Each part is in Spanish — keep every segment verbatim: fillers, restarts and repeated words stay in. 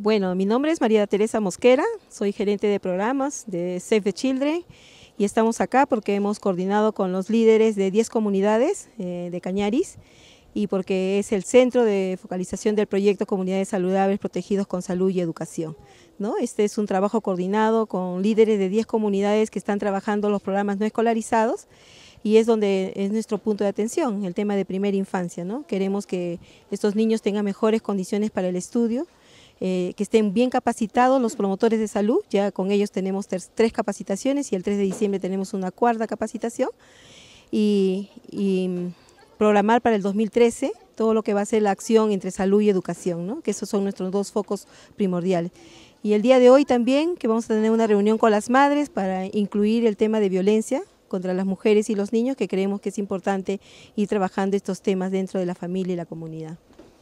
Bueno, mi nombre es María Teresa Mosquera, soy gerente de programas de Save the Children y estamos acá porque hemos coordinado con los líderes de diez comunidades eh, de Cañaris y porque es el centro de focalización del proyecto Comunidades Saludables Protegidos con Salud y Educación, ¿no? Este es un trabajo coordinado con líderes de diez comunidades que están trabajando los programas no escolarizados y es donde es nuestro punto de atención, el tema de primera infancia, ¿no? Queremos que estos niños tengan mejores condiciones para el estudio, Eh, que estén bien capacitados los promotores de salud, ya con ellos tenemos tres, tres capacitaciones y el tres de diciembre tenemos una cuarta capacitación y, y programar para el dos mil trece todo lo que va a ser la acción entre salud y educación, ¿no? Que esos son nuestros dos focos primordiales. Y el día de hoy también que vamos a tener una reunión con las madres para incluir el tema de violencia contra las mujeres y los niños, que creemos que es importante ir trabajando estos temas dentro de la familia y la comunidad.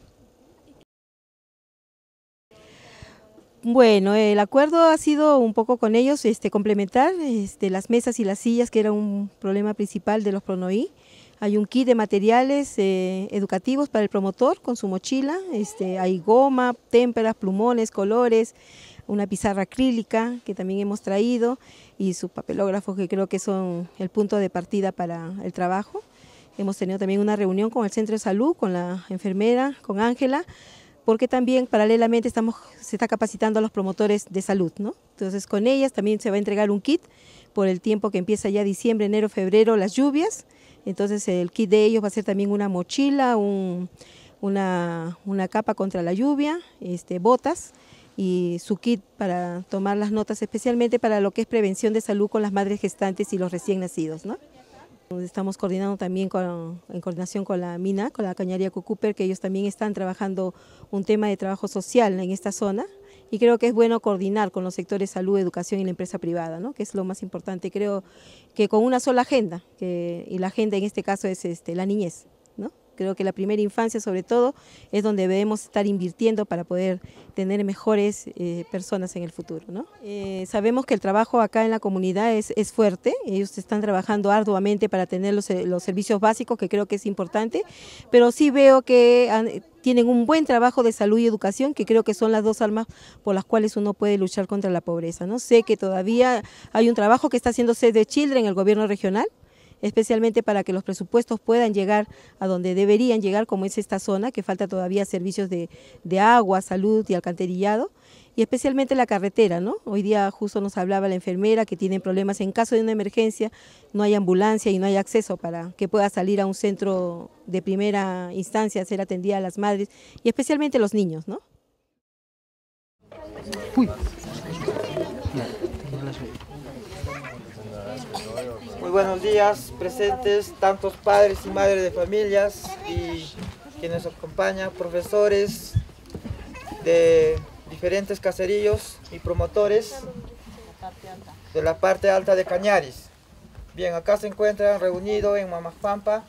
Bueno, el acuerdo ha sido un poco con ellos este, complementar este, las mesas y las sillas, que era un problema principal de los PRONOI. Hay un kit de materiales eh, educativos para el promotor con su mochila, este, hay goma, témperas, plumones, colores, una pizarra acrílica que también hemos traído y su papelógrafo, que creo que son el punto de partida para el trabajo. Hemos tenido también una reunión con el centro de salud, con la enfermera, con Ángela, porque también paralelamente estamos, se está capacitando a los promotores de salud, ¿no? Entonces con ellas también se va a entregar un kit por el tiempo que empieza ya diciembre, enero, febrero, las lluvias. Entonces el kit de ellos va a ser también una mochila, un, una, una capa contra la lluvia, este, botas y su kit para tomar las notas, especialmente para lo que es prevención de salud con las madres gestantes y los recién nacidos, ¿no? Estamos coordinando también con, en coordinación con la mina, con la Cañaría Cucúper, que ellos también están trabajando un tema de trabajo social en esta zona y creo que es bueno coordinar con los sectores salud, educación y la empresa privada, ¿no? Que es lo más importante, creo que con una sola agenda, que, y la agenda en este caso es este, la niñez, ¿no? Creo que la primera infancia sobre todo es donde debemos estar invirtiendo para poder tener mejores eh, personas en el futuro, ¿no? Eh, sabemos que el trabajo acá en la comunidad es, es fuerte, ellos están trabajando arduamente para tener los, los servicios básicos, que creo que es importante, pero sí veo que han, tienen un buen trabajo de salud y educación, que creo que son las dos armas por las cuales uno puede luchar contra la pobreza, ¿no? Sé que todavía hay un trabajo que está haciendo Save the Children en el gobierno regional, especialmente para que los presupuestos puedan llegar a donde deberían llegar, como es esta zona, que falta todavía servicios de, de agua, salud y alcantarillado, y especialmente la carretera, ¿no? Hoy día justo nos hablaba la enfermera que tienen problemas en caso de una emergencia, no hay ambulancia y no hay acceso para que pueda salir a un centro de primera instancia a ser atendida a las madres, y especialmente los niños, ¿no? Uy. Muy buenos días, presentes tantos padres y madres de familias y quienes nos acompañan, profesores de diferentes caseríos y promotores de la parte alta de Cañaris. Bien, acá se encuentran reunidos en Mamapampa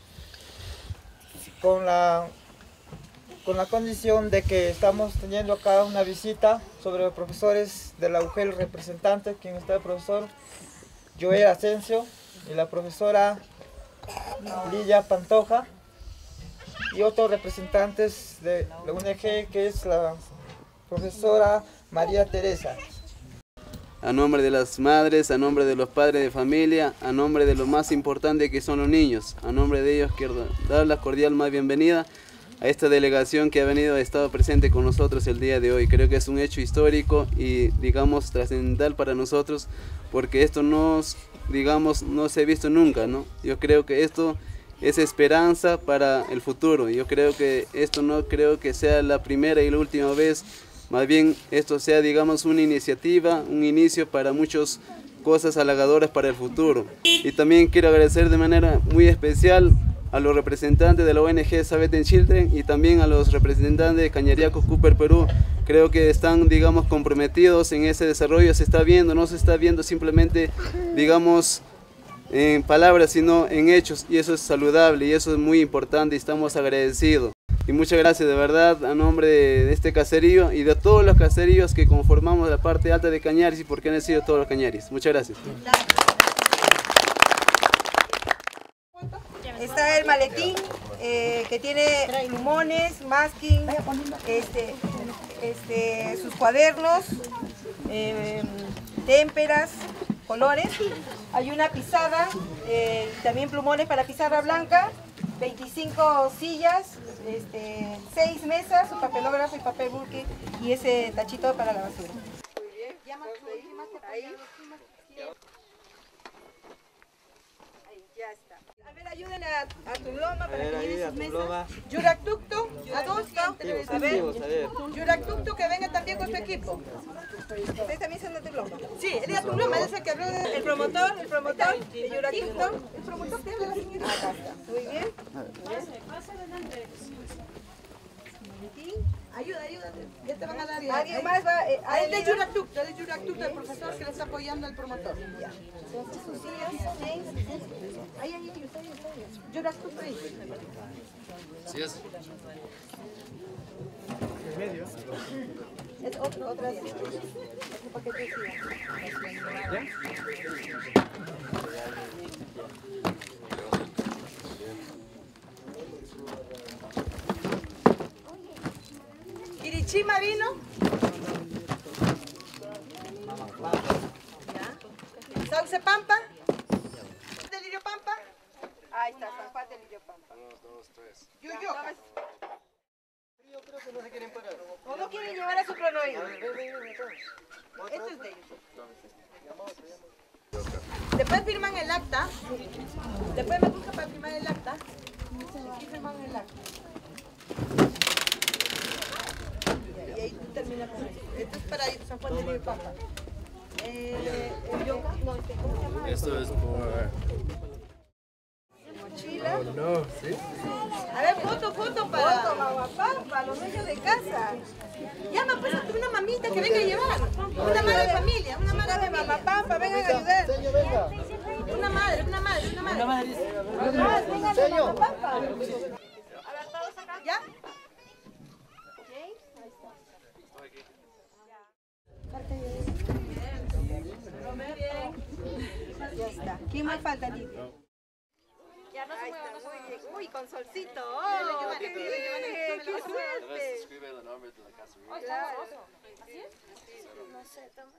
con la, con la condición de que estamos teniendo acá una visita sobre los profesores de la U G E L representante, quien está el profesor Joel Asensio y la profesora Lilla Pantoja y otros representantes de la U N G, que es la profesora María Teresa. A nombre de las madres, a nombre de los padres de familia, a nombre de lo más importante que son los niños, a nombre de ellos quiero dar la cordial más bienvenida a esta delegación que ha venido, ha estado presente con nosotros el día de hoy. Creo que es un hecho histórico y, digamos, trascendental para nosotros, porque esto no, digamos, no se ha visto nunca, ¿no? Yo creo que esto es esperanza para el futuro. Yo creo que esto no creo que sea la primera y la última vez, más bien esto sea, digamos, una iniciativa, un inicio para muchas cosas halagadoras para el futuro. Y también quiero agradecer de manera muy especial a los representantes de la O N G Save the Children y también a los representantes de Cañaría Cucúper Perú. Creo que están, digamos, comprometidos en ese desarrollo. Se está viendo, no se está viendo simplemente, digamos, en palabras, sino en hechos, y eso es saludable y eso es muy importante y estamos agradecidos. Y muchas gracias de verdad a nombre de este caserío y de todos los caseríos que conformamos la parte alta de Cañaris y porque han sido todos los Cañaris. Muchas gracias. Está el maletín eh, que tiene plumones, masking, este, este, sus cuadernos, eh, témperas, colores. Hay una pizarra, eh, también plumones para pizarra blanca, veinticinco sillas, este, seis mesas, su papelógrafo y papel bulky y ese tachito para la basura. Muy bien. Ahí. Ahí, ya está. A ver, ayuden a, a tu loma para que lleve sus mesas. Yuractucto, adulto. A ver, Yuractucto que venga también con su equipo. ¿Ustedes también son de Tuloma? Sí, es de Tuloma, es el que habló de... El promotor, el promotor de Yuractucto. El promotor que habla la señora. Acá está. Muy bien. Ayuda, ayuda. Ya te van a dar. ¿Alguien más va? Eh, el de Yuractucto, el de Yuractucto, el profesor que le está apoyando al promotor. Ya. Entonces sus sillas, ahí, ahí, ahí, ahí. Yuractucto ahí. Sí es. ¿En medio? Es otro, otra silla. Otro paquete de sillas. ¿Irichima vino? ¿Ya? ¿Sauce Pampa? ¿De Lirio Pampa? Ahí está, San Juan de Lirio Pampa. Uno, dos, tres. Yuyoca. Yo creo que no se quieren parar. ¿O no quieren llevar a su pronoído? Esto es de ellos. Después firman el acta. Después me busca para firmar el acta. Aquí firman el acta. Y ahí termina con esto. Esto es para San Juan de Lirio Pampa. Eh, el yoga, no, este, ¿cómo se llama? Esto es por... Mochila. Oh, no, ¿sí? A ver, foto, foto para, foto, para los dueños de casa. Llama pues a una mamita que venga a llevar. Una madre de familia, una madre de mamá, papá, vengan a ayudar. Señor, venga. Una madre, una madre, una madre. Una madre. Vengan de mamá, papá. A ver, todos acá. ¿Ya? Ok, ahí está. Ya está. ¿Quién más falta, Lidia? Ya no se mueva, no se mueva. Uy, con solcito. Oh, qué bien, qué suerte. Escribe el nombre de la casa. Claro. ¿Así es? No sé, toma.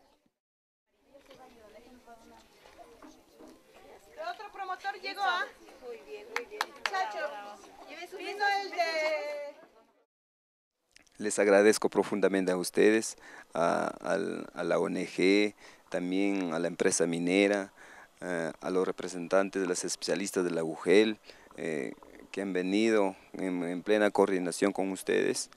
Otro promotor llegó, ¿ah? Muy bien, muy bien. Chacho, vino el de... Les agradezco profundamente a ustedes, a, a, a la O N G, también a la empresa minera, Uh, a los representantes de los especialistas de la U G E L eh, que han venido en, en plena coordinación con ustedes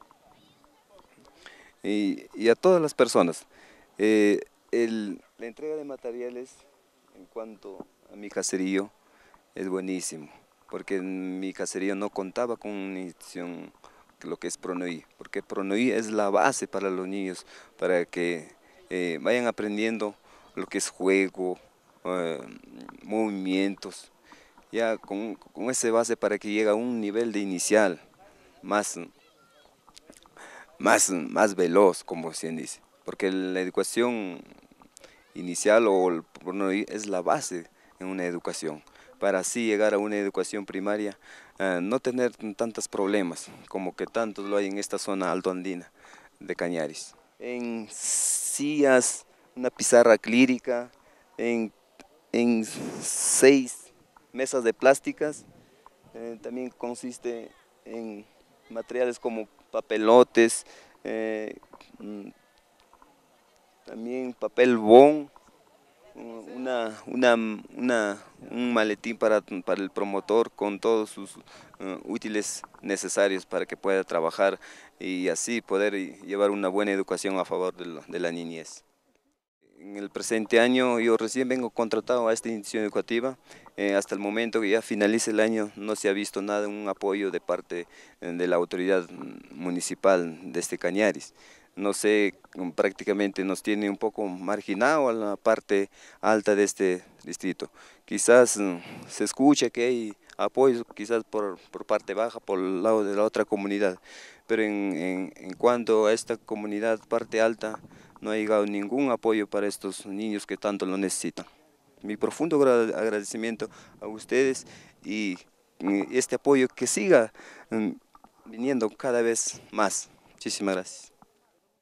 y, y a todas las personas. Eh, el, la entrega de materiales en cuanto a mi caserío es buenísimo, porque en mi caserío no contaba con una institución, lo que es PRONOI, porque PRONOI es la base para los niños, para que eh, vayan aprendiendo lo que es juego, Uh, movimientos, ya con, con esa base para que llegue a un nivel de inicial más, más, más veloz, como se dice, porque la educación inicial o el, es la base en una educación, para así llegar a una educación primaria, uh, no tener tantos problemas como que tantos lo hay en esta zona altoandina de Cañaris. En sillas, una pizarra clírica, en en seis mesas de plásticas, eh, también consiste en materiales como papelotes, eh, también papel bond, una, una, una, un maletín para, para el promotor con todos sus uh, útiles necesarios para que pueda trabajar y así poder llevar una buena educación a favor de, lo, de la niñez. En el presente año yo recién vengo contratado a esta institución educativa, eh, hasta el momento que ya finalice el año no se ha visto nada, un apoyo de parte de la autoridad municipal de este Cañaris. No sé, prácticamente nos tiene un poco marginado a la parte alta de este distrito. Quizás se escucha que hay apoyo, quizás por, por parte baja, por el lado de la otra comunidad, pero en, en, en cuanto a esta comunidad, parte alta, no ha llegado ningún apoyo para estos niños que tanto lo necesitan. Mi profundo agradecimiento a ustedes y este apoyo que siga viniendo cada vez más. Muchísimas gracias.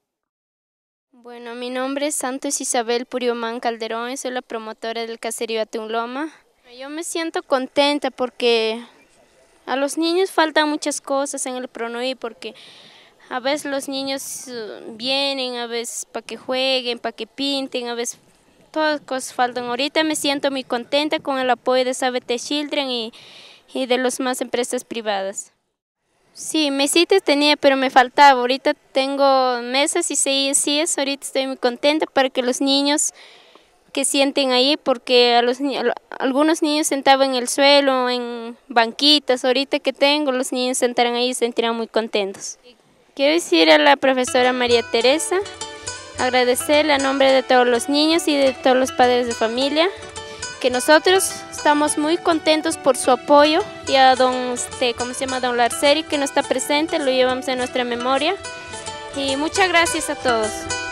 Bueno, mi nombre es Santos Isabel Puriomán Calderón, soy la promotora del caserío Atunloma. Yo me siento contenta porque a los niños faltan muchas cosas en el Pronoví, porque a veces los niños vienen, a veces para que jueguen, para que pinten, a veces todas las cosas faltan. Ahorita me siento muy contenta con el apoyo de Save the Children y, y de las más empresas privadas. Sí, mesitas tenía, pero me faltaba. Ahorita tengo mesas y sillas, ahorita estoy muy contenta para que los niños que sienten ahí, porque a los, a algunos niños sentaban en el suelo, en banquitas. Ahorita que tengo, los niños sentarán ahí y se sentirán muy contentos. Quiero decir a la profesora María Teresa, agradecerle a nombre de todos los niños y de todos los padres de familia, que nosotros estamos muy contentos por su apoyo, y a don, este, ¿cómo se llama? Don Larceri, que no está presente, lo llevamos en nuestra memoria, y muchas gracias a todos.